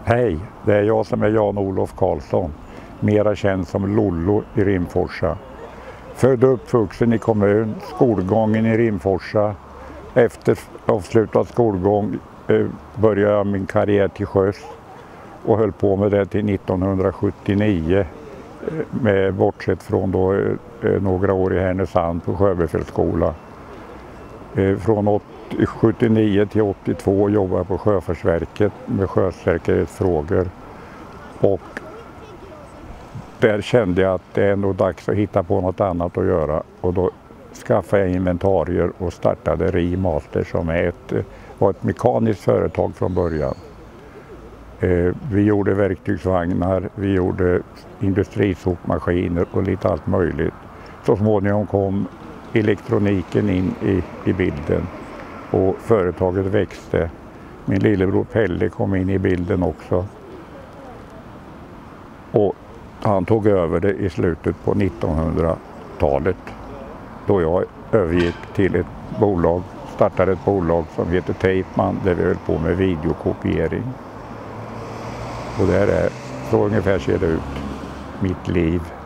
Hej, det är jag som är Jan-Olof Karlsson, mera känd som Lollo i Rimforsa. Född och uppvuxen i kommun, skolgången i Rimforsa. Efter avslutad skolgång började jag min karriär till sjöss och höll på med det till 1979. Bortsett från då, några år i Härnösand på Sjöbefälsskola. Från 79 till 82 jobbade jag på Sjöfartsverket med sjösäkerhetsfrågor. Och där kände jag att det är nog dags att hitta på något annat att göra. Och då skaffade jag inventarier och startade Rimaster som var ett mekaniskt företag från början. Vi gjorde verktygsvagnar, vi gjorde industrisopmaskiner och lite allt möjligt. Så småningom kom elektroniken in i bilden och företaget växte. Min lillebror Pelle kom in i bilden också. Och han tog över det i slutet på 1900-talet då jag övergick till ett bolag, startade ett bolag som heter Tapeman där vi höll på med videokopiering. Och så ungefär ser det ut, mitt liv.